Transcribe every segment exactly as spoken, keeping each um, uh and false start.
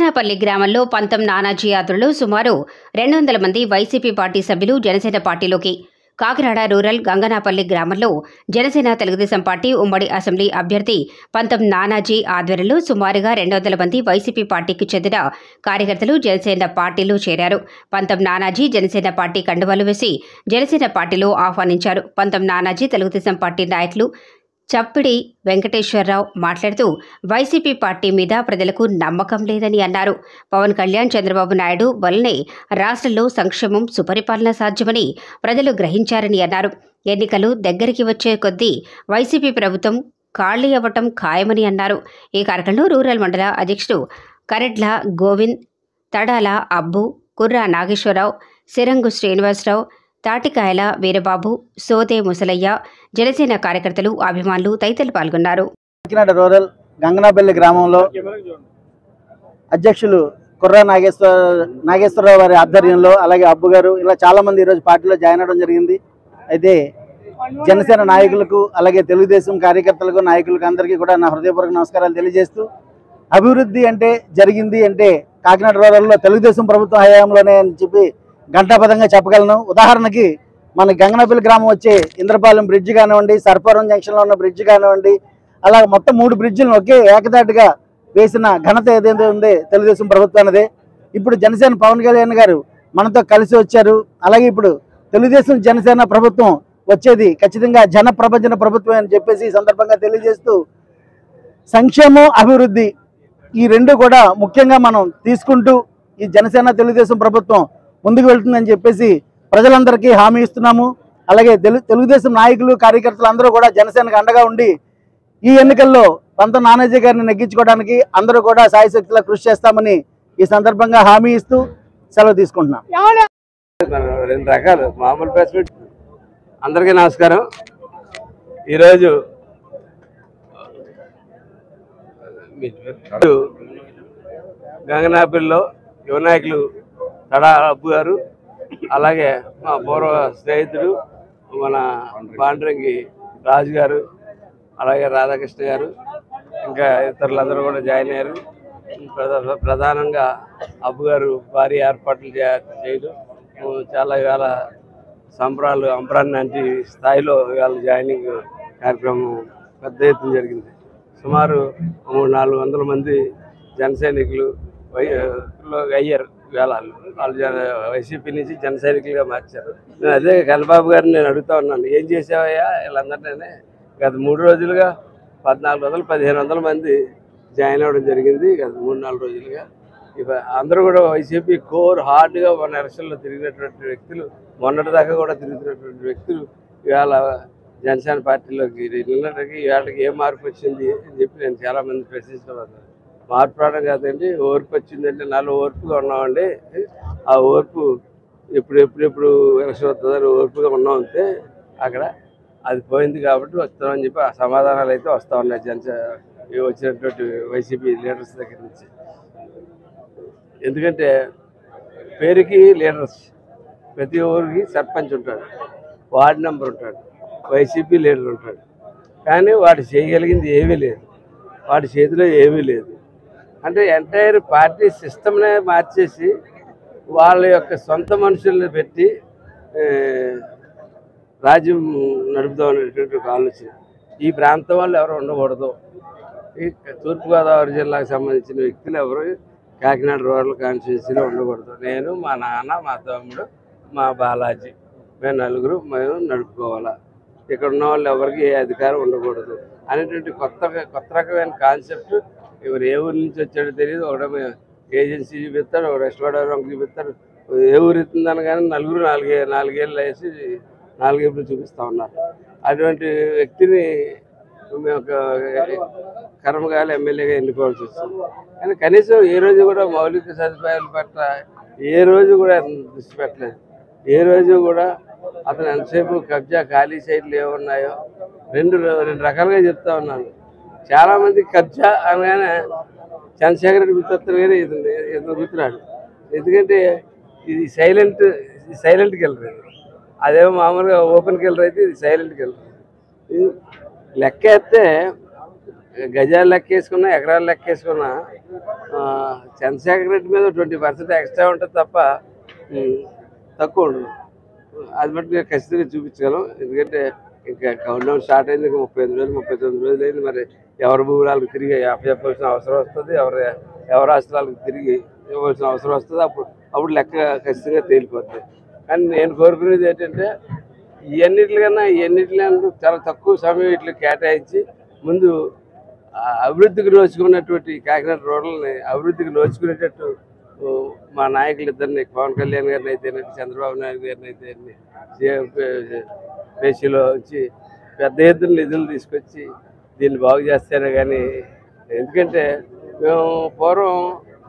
గంగనాపల్లి గ్రామంలో పంతం నానాజీ యాత్రలో సుమారు రెండు వందల మంది వైసీపీ పార్టీ సభ్యులు జనసేన పార్టీలోకి. కాకినాడ రూరల్ గంగనాపల్లి గ్రామంలో జనసేన తెలుగుదేశం పార్టీ ఉమ్మడి అసెంబ్లీ అభ్యర్థి పంతం నానాజీ ఆధ్వర్యంలో సుమారుగా రెండు వందల మంది వైసీపీ పార్టీకి చెందిన కార్యకర్తలు జనసేన పార్టీలో చేరారు. పంతం నానాజీ జనసేన పార్టీ కండువాలు వేసి జనసేన పార్టీలో ఆహ్వానించారు. పంతం నానాజీ తెలుగుదేశం పార్టీ నాయకులు చప్పిడి వెంకటేశ్వరరావు మాట్లాడుతూ వైసీపీ పార్టీ మీద ప్రజలకు నమ్మకం లేదని అన్నారు. పవన్ కళ్యాణ్, చంద్రబాబు నాయుడు వల్లనే రాష్ట్రంలో సంక్షేమం, సుపరిపాలన సాధ్యమని ప్రజలు గ్రహించారని అన్నారు. ఎన్నికలు దగ్గరికి వచ్చే కొద్దీ వైసీపీ ప్రభుత్వం ఖాళీ అవ్వటం ఖాయమని అన్నారు. ఈ కార్యక్రమంలో రూరల్ మండల అధ్యక్షుడు కరెడ్ల గోవింద్, తడాల అబ్బు, కుర్రా నాగేశ్వరరావు, సిరంగు శ్రీనివాసరావు, తాటికాయల వీరబాబు, సోదే ముసలయ్య, జనసేన కార్యకర్తలు, అభిమానులు తదితరులు పాల్గొన్నారు. కాకినాడ రూరల్ గంగనాపల్లి గ్రామంలో అధ్యక్షులు కుర్రా నాగేశ్వర నాగేశ్వరరావు వారి ఆధ్వర్యంలో, అలాగే అబ్బు గారు, ఇలా చాలా మంది ఈరోజు పార్టీలో జాయిన్ అవ్వడం జరిగింది. అయితే జనసేన నాయకులకు, అలాగే తెలుగుదేశం కార్యకర్తలకు, నాయకులకు అందరికీ కూడా నా హృదయపూర్వక నమస్కారాలు తెలియజేస్తూ, అభివృద్ధి అంటే జరిగింది అంటే కాకినాడ రూరల్లో తెలుగుదేశం ప్రభుత్వం హయాంలోనే అని చెప్పి గంటాపదంగా చెప్పగలను. ఉదాహరణకి మన గంగనాపల్లి గ్రామం వచ్చే ఇంద్రపాలెం బ్రిడ్జ్ కానివ్వండి, సర్పవరం జంక్షన్లో ఉన్న బ్రిడ్జ్ కానివ్వండి, అలా మొత్తం మూడు బ్రిడ్జిలను ఒకే ఏకదాటిగా వేసిన ఘనత ఏదైతే ఉందో తెలుగుదేశం ప్రభుత్వానిదే. ఇప్పుడు జనసేన పవన్ కళ్యాణ్ గారు మనతో కలిసి వచ్చారు. అలాగే ఇప్పుడు తెలుగుదేశం జనసేన ప్రభుత్వం వచ్చేది ఖచ్చితంగా జన ప్రపంచన ప్రభుత్వం అని చెప్పేసి ఈ సందర్భంగా తెలియజేస్తూ, సంక్షేమం, అభివృద్ధి ఈ రెండు కూడా ముఖ్యంగా మనం తీసుకుంటూ ఈ జనసేన తెలుగుదేశం ప్రభుత్వం ముందుకు వెళ్తుందని చెప్పేసి ప్రజలందరికీ హామీ ఇస్తున్నాము. అలాగే తెలు తెలుగుదేశం నాయకులు, కార్యకర్తలు అందరూ కూడా జనసేనకు అండగా ఉండి ఈ ఎన్నికల్లో పంతం నానాజీ గారిని నెగ్గించుకోవడానికి అందరూ కూడా సాయశక్తిలా కృషి చేస్తామని ఈ సందర్భంగా హామీ ఇస్తూ సెలవు తీసుకుంటున్నాం. రెండు రకాలు మామూలు ప్రెస్ మీట్. అందరికీ నమస్కారం. ఈరోజు గంగనాపల్లిలో యువ నాయకులు తడా అబ్బు గారు, అలాగే మా పూర్వ స్నేహితుడు మన పాండ్రంగి రాజు గారు, అలాగే రాధాకృష్ణ గారు, ఇంకా ఇతరులందరూ కూడా జాయిన్ అయ్యారు. ప్రధానంగా అబ్బు గారు భారీ ఏర్పాట్లు చేయడం, చాలా ఇవాళ సంబరాలు అంబరాన్ని స్థాయిలో ఇవాళ జాయినింగ్ కార్యక్రమం పెద్ద ఎత్తున జరిగింది. సుమారు మూడు నాలుగు వందల మంది జన సైనికులు అయ్యారు. ఇవాళ వాళ్ళు వైసీపీ నుంచి జన సైనికులుగా మార్చారు. నేను అదే కన్నబాబు గారిని నేను అడుగుతా ఉన్నాను, ఏం చేసావయ్యా వీళ్ళందరినీ? గత మూడు రోజులుగా పద్నాలుగు వందలు పదిహేను వందల మంది జాయిన్ అవ్వడం జరిగింది గత మూడు నాలుగు రోజులుగా. ఇక అందరూ కూడా వైసీపీ కోర్ హార్డ్గా మన ఎలక్షన్లో తిరిగినటువంటి వ్యక్తులు, మొన్నటిదాకా కూడా తిరుగుతున్నటువంటి వ్యక్తులు ఇవాళ జనసేన పార్టీలోకి నిన్నటికి ఇవాళకి ఏ మార్పు వచ్చింది అని చెప్పి నేను చాలామంది ప్రశ్నిస్తున్నాను. మార్పు రావడం కాదండి, ఓర్పు వచ్చిందంటే నాలో ఓర్పుగా ఉన్నామండి. ఆ ఓర్పు ఎప్పుడు ఎప్పుడెప్పుడు ఎలక్షన్ వస్తుందని ఓర్పుగా ఉన్నాం అంతే. అక్కడ అది పోయింది కాబట్టి వస్తామని చెప్పి ఆ సమాధానాలు అయితే వస్తూ ఉన్నాయి జనసేన వచ్చినటువంటి వైసీపీ లీడర్స్ దగ్గర నుంచి. ఎందుకంటే పేరుకి లీడర్స్, ప్రతి ఊరికి సర్పంచ్ ఉంటాడు, వార్డు మెంబర్ ఉంటాడు, వైసీపీ లీడర్ ఉంటాడు. కానీ వాడు చేయగలిగింది ఏమీ లేదు, వాడి చేతిలో ఏమీ లేదు. అంటే ఎంటైర్ పార్టీ సిస్టమ్నే మార్చేసి వాళ్ళ యొక్క సొంత మనుషుల్ని పెట్టి రాజ్యం నడుపుదాం అనేటువంటి ఒక ఆలోచన. ఈ ప్రాంతం వాళ్ళు ఎవరు ఉండకూడదు, ఈ తూర్పుగోదావరి జిల్లాకు సంబంధించిన వ్యక్తులు ఎవరు కాకినాడ రూరల్ కాన్స్టిట్యున్సీలో ఉండకూడదు. నేను, మా నాన్న, మా తమ్ముడు, మా బాలాజీ, మేము నలుగురు మేము నడుపుకోవాలా, ఇక్కడ ఉన్న వాళ్ళు ఎవరికి ఏ అధికారం ఉండకూడదు అనేటువంటి కొత్త కొత్త రకమైన కాన్సెప్ట్. ఎవరు ఏ ఊరి నుంచి వచ్చాడో తెలియదు, ఒకటే ఏజెన్సీ చూపిస్తాడు, ఒక వెస్ట్ గోదావరి వంక చూపిస్తాడు, ఏ ఊరు ఎత్తుందని కానీ నలుగురు నాలుగే నాలుగేళ్ళు వేసి నాలుగేళ్ళు చూపిస్తూ ఉన్నారు. అటువంటి వ్యక్తిని మేము ఒక కర్మగాలి ఎమ్మెల్యేగా ఎన్నుకోవాల్సి వస్తుంది. కానీ కనీసం ఏ రోజు కూడా మౌలిక సదుపాయాల పట్ల ఏ రోజు కూడా దృష్టి పెట్టలేదు. ఏ రోజు కూడా అతను ఎంతసేపు కబ్జా ఖాళీ సైట్లు ఏమున్నాయో రెండు రెండు రకాలుగా చెప్తా ఉన్నాను. చాలామంది కబ్జా అనగానే చంద్రశేఖర్ రెడ్డి గుర్తొస్తారు కానీ ఇతను గుర్తురాడు. ఎందుకంటే ఇది సైలెంట్ సైలెంట్ కిల్లర్, అదేమో మామూలుగా ఓపెన్ కిల్లర్ అయితే ఇది సైలెంట్ కిల్లర్. లెక్క ఎత్తే గజాలు లెక్కేసుకున్నా ఎకరాలు లెక్కేసుకున్నా చంద్రశేఖర్ రెడ్డి మీద ట్వంటీ పర్సెంట్ ఎక్స్ట్రా ఉంటుంది తప్ప తక్కువ ఉండదు. అది బట్టి ఖచ్చితంగా చూపించగలం. ఎందుకంటే ఇంకా కౌంట్ డౌన్ స్టార్ట్ అయింది. ఇంకా ముప్పై ఎనిమిది రోజులు ముప్పై తొమ్మిది రోజులు అయింది. మరి ఎవరి భూములకు తిరిగి అప్పచెప్పాల్సిన అవసరం వస్తుంది, ఎవరి ఎవరి ఆస్తులకు తిరిగి ఇవ్వాల్సిన అవసరం వస్తుంది. అప్పుడు అప్పుడు లెక్క ఖచ్చితంగా తేలిపోతుంది. కానీ నేను కోరుకునేది ఏంటంటే ఇవన్నిటికన్నా ఇవన్నిటికన్నా చాలా తక్కువ సమయం ఇట్లా కేటాయించి ముందు అభివృద్ధికి నోచుకున్నటువంటి కాకినాడ రోడ్లని అభివృద్ధికి నోచుకునేటట్టు మా నాయకులు ఇద్దరిని పవన్ కళ్యాణ్ గారిని అయితే చంద్రబాబు నాయుడు గారిని అయితే పేషీలో వచ్చి పెద్ద ఎత్తున నిధులు తీసుకొచ్చి దీన్ని బాగు చేస్తారే. కానీ ఎందుకంటే మేము పూర్వం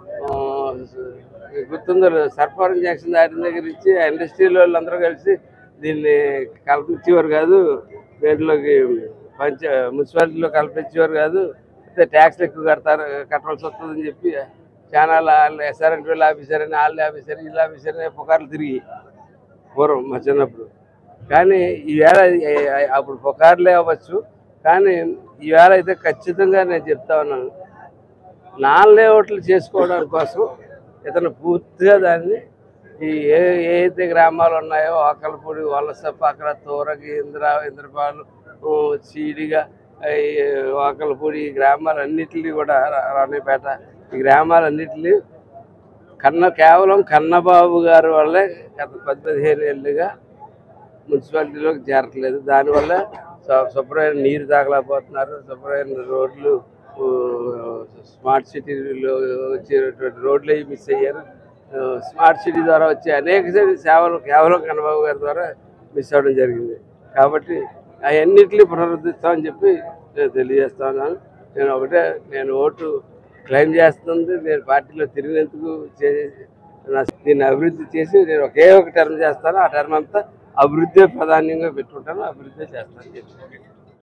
గుర్తుందో సర్పవరం జంక్షన్ దాటిన దగ్గర నుంచి ఆ ఇండస్ట్రీలో వాళ్ళందరూ కలిసి దీన్ని కల్పించేవారు కాదు, దేంట్లోకి పంచ మున్సిపాలిటీలో కల్పించేవారు కాదు, అయితే ట్యాక్స్లు ఎక్కువ కడతారు కట్టవలసి వస్తుందని చెప్పి చాలా వాళ్ళు ఎస్ఆర్ఎంట్ వీళ్ళ ఆఫీసర్ అని వాళ్ళ ఆఫీసర్ వీళ్ళ ఆఫీసర్ అని పుకార్లు తిరిగి పూర్వం మా చిన్నప్పుడు. కానీ ఈవేళ అప్పుడు పుకార్లే అవ్వచ్చు, కానీ ఈవేళ అయితే ఖచ్చితంగా నేను చెప్తా ఉన్నాను, నాన్ లేఅవుట్లు చేసుకోవడానికి కోసం ఇతను పూర్తిగా దాన్ని ఈ ఏ ఏదైతే గ్రామాలు ఉన్నాయో ఆకలపూడి, వలస, పక్కన తూరగి, ఇంద్ర ఇంద్రపాలు, చీడిగా, ఆకలపూడి ఈ గ్రామాలన్నింటినీ కూడా రాణిపేట ఈ గ్రామాలన్నింటినీ కన్న కేవలం కన్నబాబు గారి వల్లే గత పది పదిహేను ఏళ్ళుగా మున్సిపాలిటీలోకి చేరట్లేదు. దానివల్ల శుభ్రమైన నీరు తాగలేకపోతున్నారు, శుభ్రమైన రోడ్లు, స్మార్ట్ సిటీలో వచ్చేటువంటి రోడ్లు అవి మిస్ అయ్యారు. స్మార్ట్ సిటీ ద్వారా వచ్చే అనేక సేవలు కేవలం కన్నబాబు గారి ద్వారా మిస్ అవ్వడం జరిగింది. కాబట్టి అవన్నింటినీ పునరుద్ధరిస్తామని చెప్పి నేను తెలియజేస్తా ఉన్నాను. నేను ఒకటే నేను ఓటు క్లెయిమ్ చేస్తుంది, నేను పార్టీలో తిరిగినందుకు దీన్ని అభివృద్ధి చేసి నేను ఒకే ఒక టర్మ్ చేస్తాను. ఆ టర్మ్ అంతా అభివృద్ధి ప్రాధాన్యంగా పెట్టుకుంటాను, అభివృద్ధి చేస్తాను చెప్పి